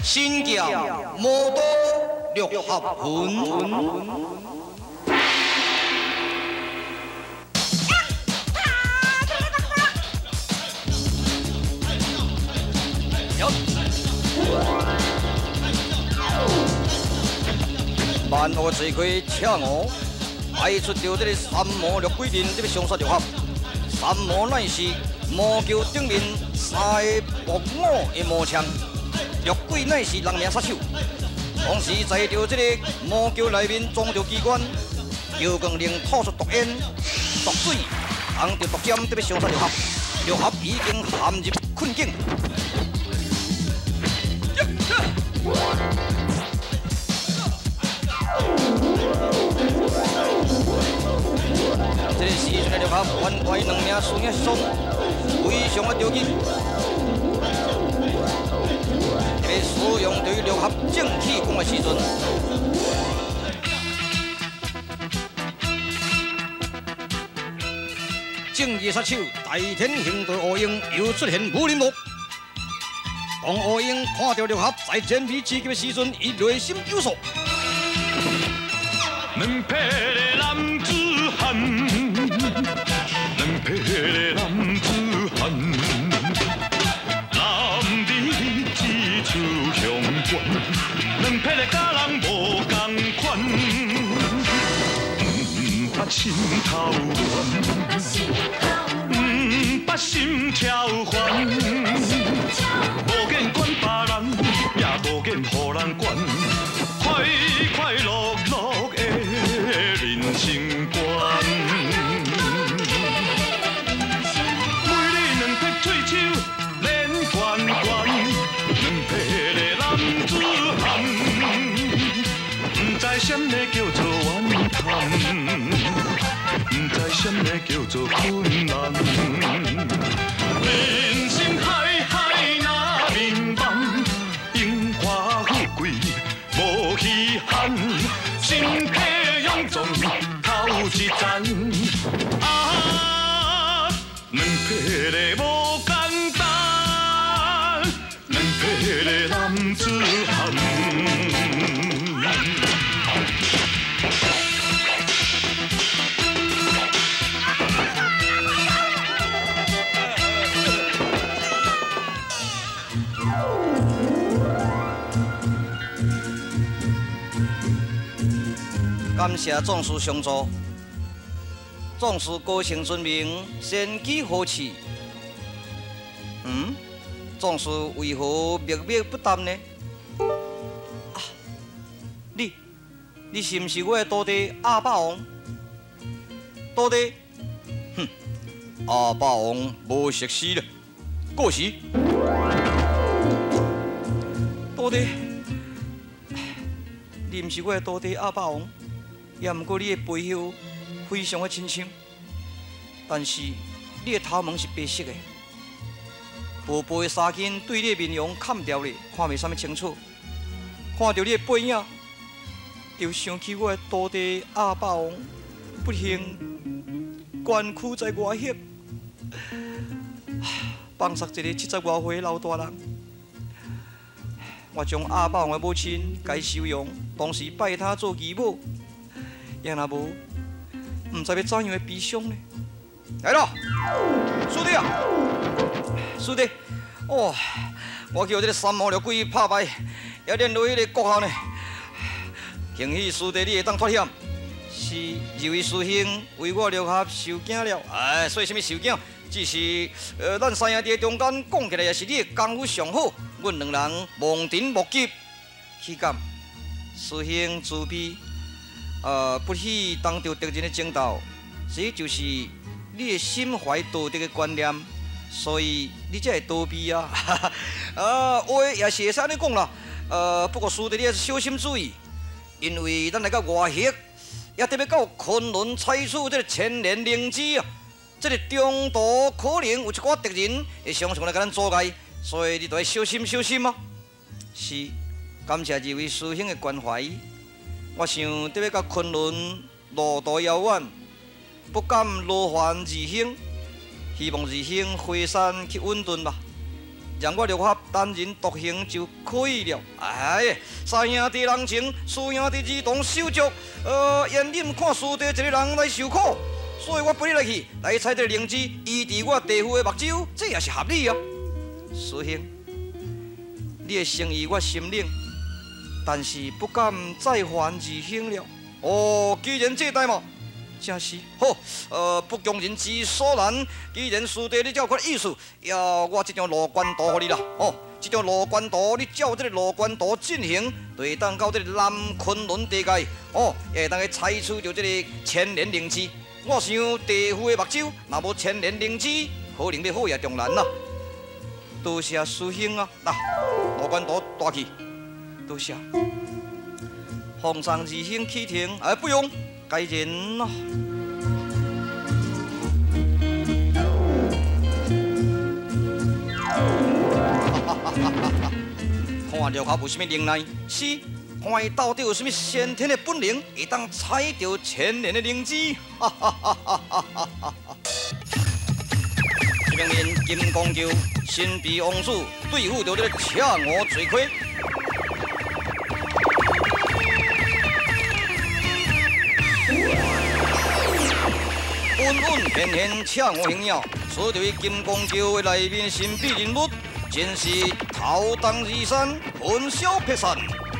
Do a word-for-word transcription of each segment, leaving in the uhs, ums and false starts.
新教魔都六合魂。 万恶之鬼赤魔，派出着这个三魔六鬼人，这个相杀六合。三魔乃是魔教顶面三个伏魔的魔枪，六鬼乃是人命杀手。同时在着这个魔教内面装着机关，又更能吐出毒烟、毒水，红着毒针，这个相杀六合。六合已经陷入困境。 这个时阵的六合，原怪两名输赢失踪，非常的着急。这个使用对六合正气功的时阵，正义杀手大天行队乌鹰又出现武林目。当乌鹰看到六合在前皮刺激的时阵，伊内心有数。 两匹的男子汉，两匹的男子汉，男儿只出乡关，两匹的家人无同款，唔捌心头乱，唔捌心超烦，无见管别人，也无见互人管，快快乐乐的人生观。每日两撇喙手连环环，两撇的男子汉，唔知什么叫做怨叹，唔知什么叫做困难。人生海海那迷茫，荣华富贵无稀罕，身体勇壮头一站。啊，两匹的无简单，两匹的男子汉。 感谢壮士相助，壮士高姓尊名，先举好气。嗯，壮士为何默默不答呢？啊，你，你是不是我的徒弟阿霸王？徒弟，哼，阿霸王无识死了，过时。徒弟，你不是我的徒弟阿霸王？ 也毋过你的背后非常的亲像，但是你的头毛是白色的，薄薄的纱巾对你的面容砍掉了，看袂啥物清楚。看到你的背影，就想起我的徒弟阿霸王，不幸捐躯在外乡，放杀一个七十外岁的老大人。我将阿霸王的母亲该收养，同时拜他做义母。 也若无，唔知要怎样的悲伤呢？来咯，师弟啊，师弟，哦，我叫这个三魔六鬼拍败，也练落迄个国校呢。幸喜师弟你会当脱险，是二位师兄为我六合受惊了。哎，所以什么受惊？只是呃，咱三兄弟中间讲起来也是你的功夫上好，阮两人忘尘莫及，岂敢？师兄慈悲。 呃，不许当着敌人的争斗，这就是你的心怀道德的观念，所以你才会逃避啊！啊，话也是会使安尼讲啦。呃，不过师弟你要小心注意，因为咱来到外县，也特别到昆仑采取这个千年灵芝啊，这个中途可能有一寡敌人会常常来甲咱阻碍，所以你都要小心小心啊！是，感谢二位师兄的关怀。 我想得要到昆仑路途遥远，不敢劳烦二兄，希望二兄回山去稳顿吧。 让我六合单人独行就可以了。哎，三兄弟人情，四兄弟儿童手足，呃，愿你唔看师弟一个人来受苦，所以我陪你来去，来采这灵芝，医治我地府的目睭，这也是合理啊。师兄，你的诚意我心领，但是不敢再还二兄了。哦，既然这代嘛。 真是好，呃，不强人之所难。既然师弟你照款意思，要我这张罗关图给你啦。哦，这张罗关图你照这个罗关图进行，就会当到这个南昆仑地界。哦，也会当去采取着这个千年灵芝。我想地府的目睭，若无千年灵芝，可能要好也中难啦。多谢师兄啊，嗱，罗关图带去，多谢。奉上二兄启听，哎，不用。 该人呐、啊，看了他有什么能耐？是，看伊到底有什么先天的本领，会当采到千年的灵芝。哈哈哈哈哈哈！这名人金光球神秘王子对付着这个赤鹅罪魁。 稳稳现现赤鹅形影，所对金光桥的内面神秘人物，真是头东移山，魂销魄散。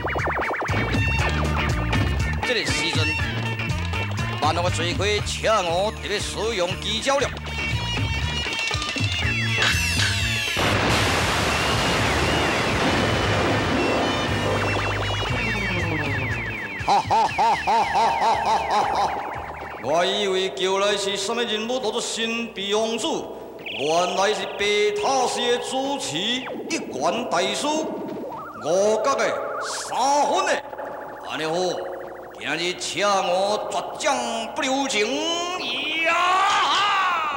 这个时阵，万恶的罪魁赤鹅特别使用奇招了。哈哈哈哈哈哈哈哈！ 我以为叫来是什么人物，叫做神秘王子，原来是白塔寺的主持一贯大师，五角的、三分的，安尼好，今日赤鹅绝将不留情呀！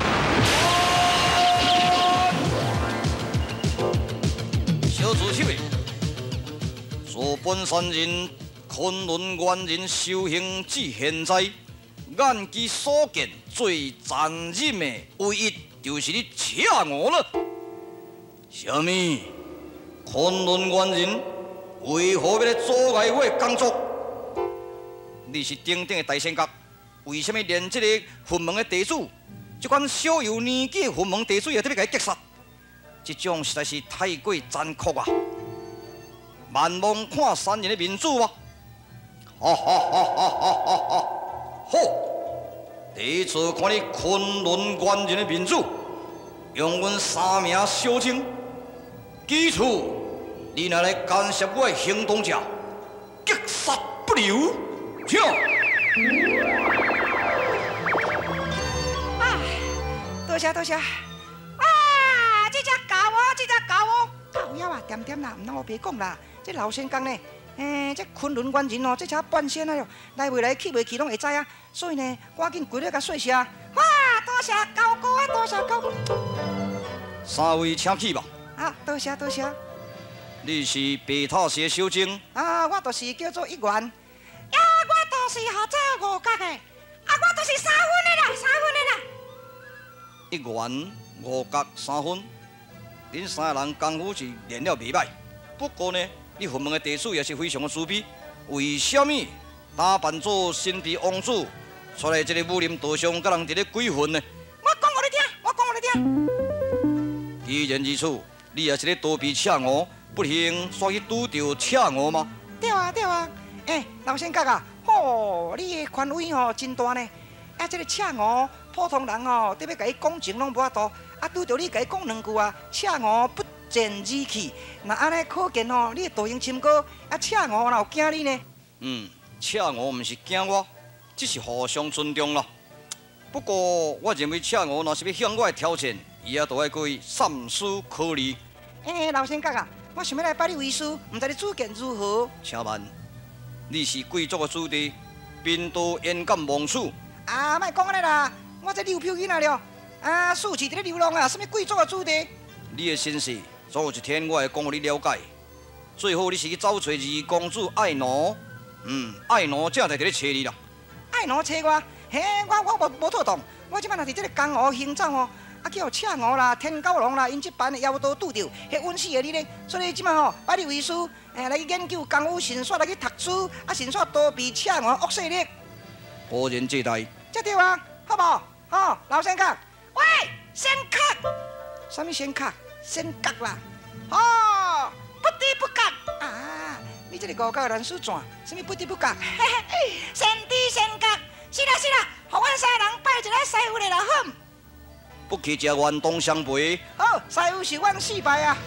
小主持的，做本山人昆仑元人修行至现在。 眼基所见最残忍的，唯一就是你赤鹅了。什么？昆仑元人为何要来阻碍我的工作？你是顶顶的大仙阁，为什么连这个佛门的地主，这款小有年纪的佛门地主也特别甲伊击杀？这种实在是太过残酷啊！万望看山人的民主啊！哈哈哈哈哈哈哈！ 好，第一次看你昆仑元人的民主，用阮三名小僧，基础你若来干涉我的行动者，击杀不留。请。 啊，多谢多谢。啊，这只狗哦，这只狗哦，狗妖啊，点点啦，唔通我别讲啦，这老仙公呢？ 诶，这昆仑元人哦，这车半仙啊哟，来未来去未去拢会知啊。所以呢，赶紧跪咧甲说谢。哇，多谢高哥啊，多谢高哥。 三位请起吧。 啊，多谢多谢。 你是白塔寺的小僧？ 啊，我就是叫做一元。呀，我就是合做五角的。啊，我就是三分的啦，三分的啦。 一元五角三分，恁三个人功夫是练了袂歹。不过呢。 你佛门的地主也是非常的慈悲，为什么打扮做神秘王子，出来这个武林道上，甲人伫咧鬼混呢？ 我讲互你听，我讲互你听。 既然如此，你也是咧躲避赤鹅，不幸煞去拄着赤鹅吗？ 对啊，对啊。诶、欸，老仙角啊，吼、哦，你的权威吼真大呢。啊，这个赤鹅，普通人吼，特别甲伊讲情拢无法度，啊，拄着你甲伊讲两句啊，赤鹅不。 见而气，那安尼可见吼，你道行深高，啊，赤鹅哪有惊你呢？ 嗯，赤鹅毋是惊我，只是互相尊重啦。不过我认为赤鹅若是要向我挑战，伊也都要过三思考虑。 诶、欸，老仙角啊，我想要来拜你为师，毋知你主见如何？ 请问，你是贵族的子弟，兵都焉敢妄此？ 啊，莫讲安尼啦，我这溜票囡仔了，啊，暑期伫咧流浪啊，什么贵族的子弟？ 你的身世。 总有一天，我会讲互你了解。最好你是去找找二公主爱奴，嗯，爱奴正在伫咧找你啦。 爱奴找我？嘿，我我无无妥当。我即摆若伫即个江湖行走吼， 啊叫赤鹅啦、天狗龙啦，因这班的妖都拄着，迄温死的你咧，所以即马吼，拜你为师，诶，来研究功夫神煞，来去读书，啊，神煞多比赤鹅恶势力。 果然这代。 这对啊，好无？吼，老先生，喂，先客，什么先客？先角啦，哦，不得不角啊！你这个五角人书传，什么不得不角？先知先角，是啦是啦，互阮三人拜一个师傅来就好。 不去食远东相陪。 好，师傅是阮四拜啊。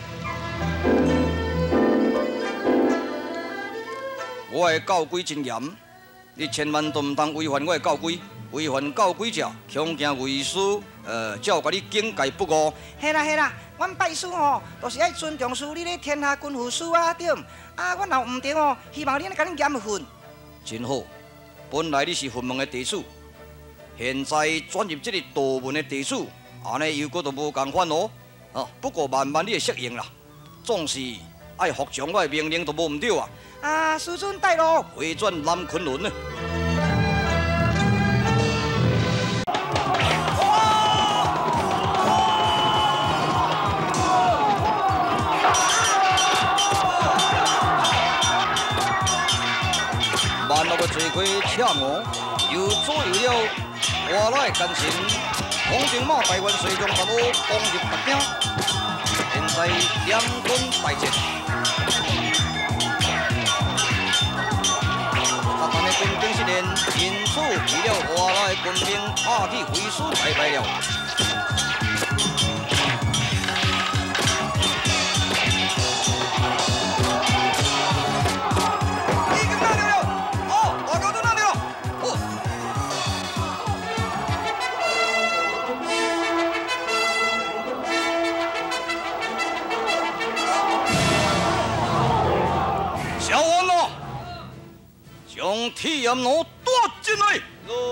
我的教规真严，你千万都唔通违反我的教规。违反教规者，强行为师，呃，才有甲你警戒不误。 嘿啦嘿啦，阮拜师吼，都是爱尊重师你咧天下君父师啊，对。啊，阮若唔对哦，希望恁甲恁严训。 真好，本来你是佛门的弟子，现在转入这个道门的弟子，安尼又搁都无共款哦。啊，不过慢慢你会适应啦，总是爱服从我的命令，都无唔对啊。 啊，师尊带路， 回转南昆仑呢。万恶的罪魁赤鹅，又左右了外来奸臣，洪定马台湾水中十五攻入特兵，现在两军大战。他咱的军兵失练，因此为了外来军兵打起回师败败了。将铁焰弩夺进来！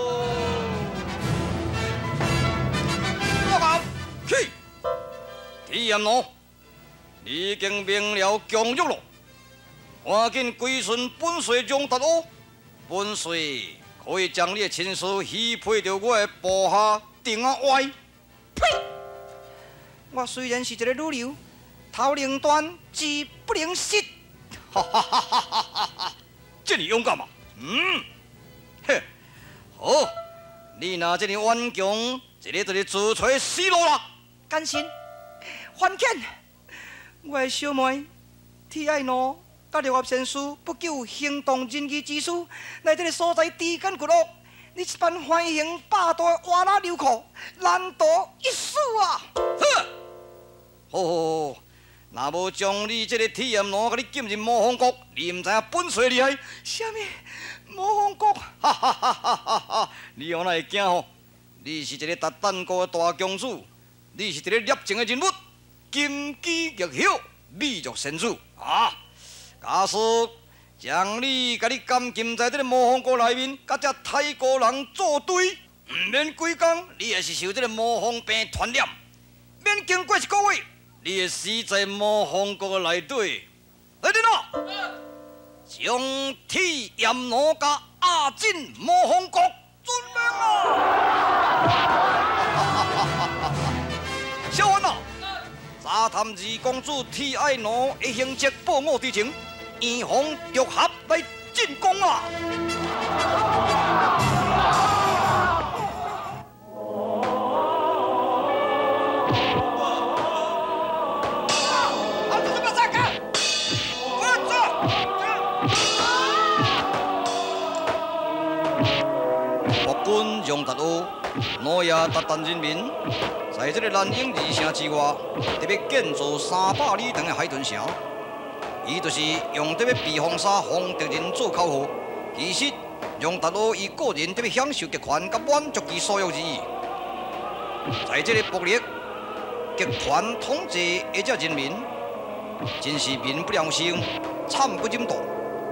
报告，去！铁焰弩已经明了降入了，赶紧归顺本帅杨达欧。本帅可以将你的亲事许配到我的部下丁阿歪。 呸！我虽然是一个女流，头能断，志不能失。 哈哈哈哈哈哈！这么勇敢嘛？嗯，嘿，好，你若这么顽强，一个就是自找死路啦！ 甘心，还见我的小妹铁爱奴，甲六合仙师不久行动仁义之士，来这个所在低根骨落，你这般欢迎霸道的瓦拉流寇，难躲一死啊！ 呵，好好好。若无将你这个铁焰弩，甲你进入魔方国，你唔知影本帅厉害？ 什么魔方国？ 哈哈哈哈哈哈！你何哪会惊吼？你是一个达旦国的大公主，你是一个孽情的人物，金枝玉叶，美若仙子啊！假使将你甲你监禁在这个魔方国内面，甲这泰国人作对，唔免几工，你也是受这个魔方病传染，免经过一个月。你会死在魔方国内底，来人啊！将铁焰弩甲押进魔方国，遵命啊！小云啊，查探二公主铁爱弩的行迹报我知情，严防着合来进攻啊！军杨达欧，诺亚达旦人民，在这个南英二城之外，特别建造三百里长的海豚城。伊就是用这个避风沙防敌人做口号。其实杨达欧伊个人特别享受极权甲满足其所有之意。在这个暴力极权统治的这人民，真是民不聊生，惨不忍睹。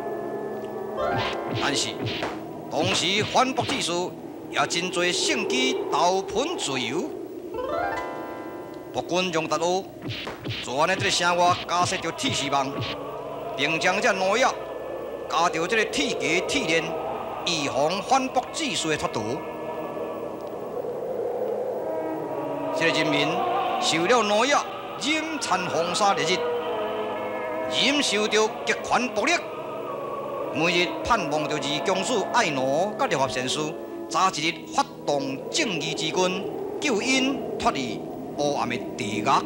但是同时反驳之士。也真多乘机投盆自由，国军杨达欧就安尼这个城外加设着铁丝网，并将这弩药加着这个铁架铁链，预防反驳指示的出逃。 这个人民受了奴役、忍残风沙烈日，忍受着极权暴力，每日盼望着二公子爱奴甲立法贤士早一日发动正义之军，救因脱离黑暗的地狱。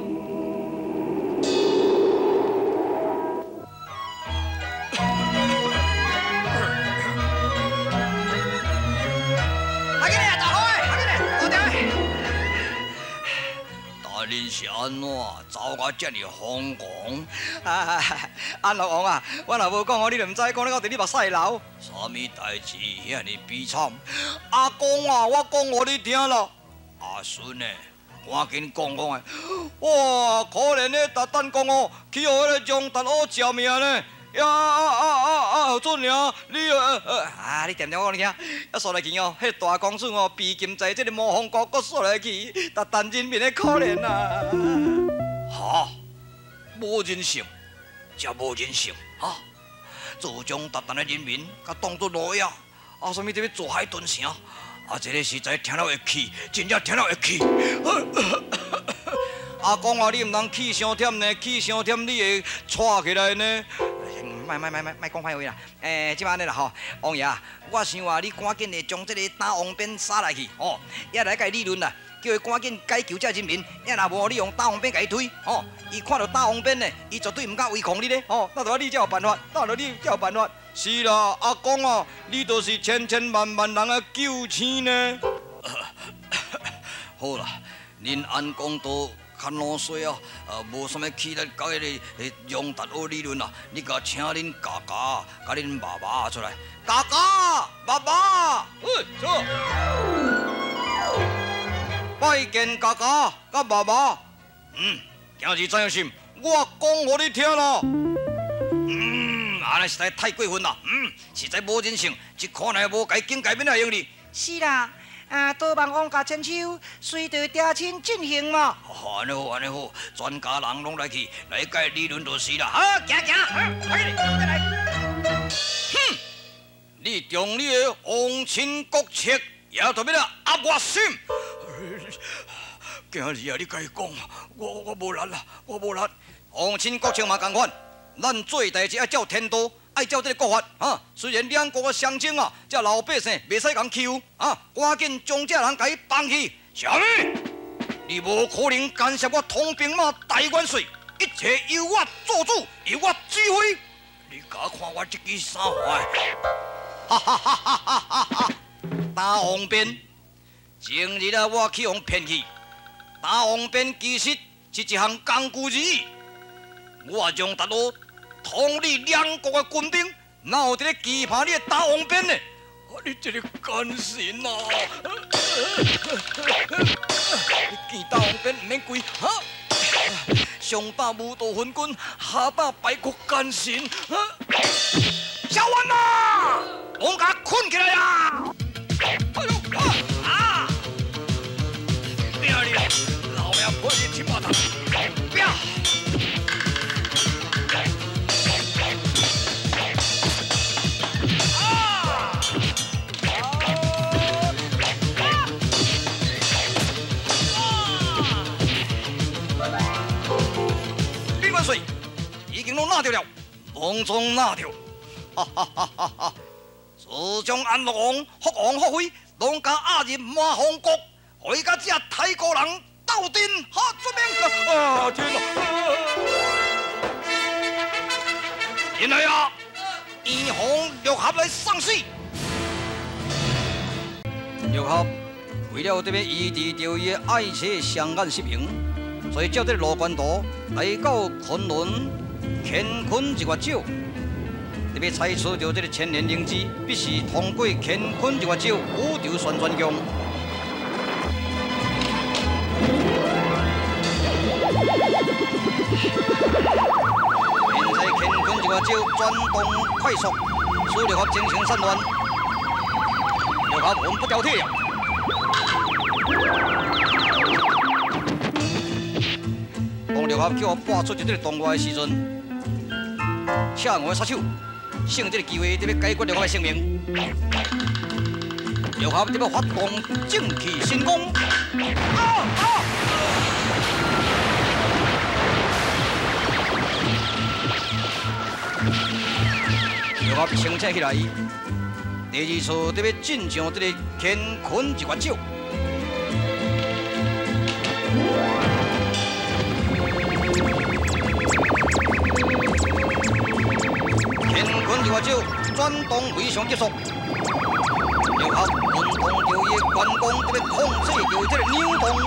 恁是安怎走我遮尔疯狂？啊，安老王啊，我若无讲哦，你就唔知讲你到底你目屎流。啥物代志遐尼悲惨？阿公啊，我讲互你听啦。阿孙呢，赶紧讲讲诶！哇，可怜的达旦公哦，去互迄个将达佬召命呢。呀啊啊啊啊！准呀，你呃呃啊，你点点我你听，啊说来去哦，迄大公主哦，被禁在这个魔方国，搁说来去，达旦人民的可怜啊！哈，无人性，真无人性哈！就将达旦的人民甲当作奴役，啊，什么这要做海屯城，啊，这个实在听了会气，真正听了会气。阿公啊，你唔通气伤忝呢，气伤忝你会喘起来呢。卖卖卖卖卖讲歹话啦！诶，即摆安尼啦吼，王爷，我想话你赶紧的将这个打王鞭杀来去哦，也来甲伊理论啦，叫伊赶紧解救这人民。也若无你用打王鞭甲伊推哦，伊看到打王鞭呢，伊绝对唔敢违抗你咧哦。那就你才有办法，那就你才有办法。是啦，阿公啊，你都是千千万万人的救星呢。好啦，恁安公都。看老衰啊！呃，无什么气力搞迄个用达佬理论啦。你甲请恁家家、甲恁爸爸出来。家家、爸爸，哎，走。拜见家家、甲爸爸。嗯，今日怎样心？我讲互你听啦。嗯，安尼实在太过分啦。嗯，实在无人性，一看来无该警戒免来用哩。 是啦。啊，多望王家千秋，随着爹亲进行嘛。 哦，安尼好，安尼好，全家人拢来去，来解理论就是啦。好，行行，快点，快来。哼，你将你的皇亲国戚也特别来压我心。今日啊，你甲伊讲，我我无力啦，我无力。皇亲国戚嘛共款，咱做代志爱照天道。爱照这个国法啊！虽然两国的相争啊，这老百姓袂使共欺负啊！赶紧将这人给伊放弃。啥物？你无可能干涉我统兵马大元帅，一切由我做主，由我指挥。你敢看我这支三环？哈哈哈哈哈哈哈！打王鞭，前日啊，我去用骗去。打王鞭其实是一项工具而已。我将达佬。统领两国的军兵，哪有这个期盼你的打王鞭呢？啊，你这个奸臣啊！你见打王鞭唔免跪哈？上打武道昏君，下打败国奸臣。小文啊，我甲困起来呀！哎呦啊！命你老命破你七八趟，不要！已经拢拿掉了，隆重拿掉，哈哈哈哈哈！自将安乐王、福王、福妃，拢甲压入马皇国，互伊甲这泰国人斗阵，哈！出名啊！天哪！原来啊，二皇六合来送死。六合为了这边医治掉伊的爱妻相安失明，所以照这罗关图来到昆仑。乾坤一月酒，你要采取着这个千年灵芝，必须通过乾坤一月酒宇宙宣传宫。现在乾坤一月酒转动快速，使六合精神散乱，六合魂不掉铁了。当六合叫我拔出这个洞外的时阵。恰我杀手，趁这个机会，得要解决六合的性命。六合得要发动正气神功。啊啊！ 合清醒起来。第二次得要进上这个乾坤一月酒。乾坤一月酒转动非常急速，结合运动着伊的关公得要控制着这个扭动。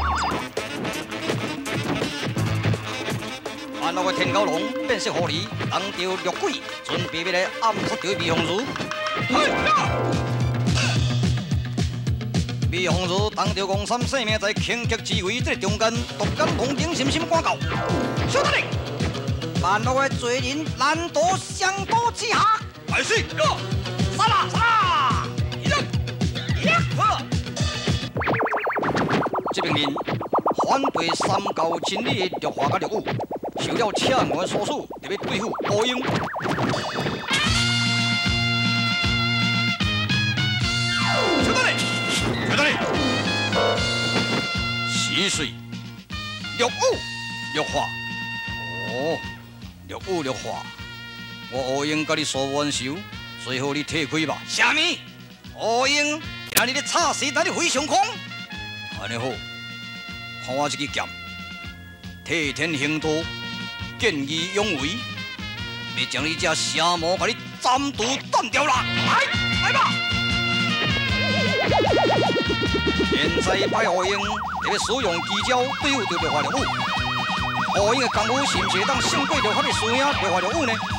安那个天狗龙变色狐狸，当着绿鬼，准备要来暗杀着蜜蜂如。蜜蜂如当着公三性命在轻敌之围这中间，独敢同情心心赶到。小弟，安那个罪人难躲相躲之下。来是，杀啦杀啦！一人，一呵。这边人反对三教真理的绿化甲绿武。受了赤门的所属，特别对付乌鹰。小等你，小等你，是水绿雾绿化，哦，绿雾绿化，我乌鹰甲你说完手，最后你退开吧。啥物？乌鹰，今日咧插死咱的飞上空，安尼好，看我这支剑，替天行道。见义勇为，要将你这蛇魔把你斩除断掉啦！来，来吧！现在摆乌鹰特别使用技巧对付着绿化绿舞，乌鹰的功夫是毋是当胜过绿化的输赢绿化绿舞呢？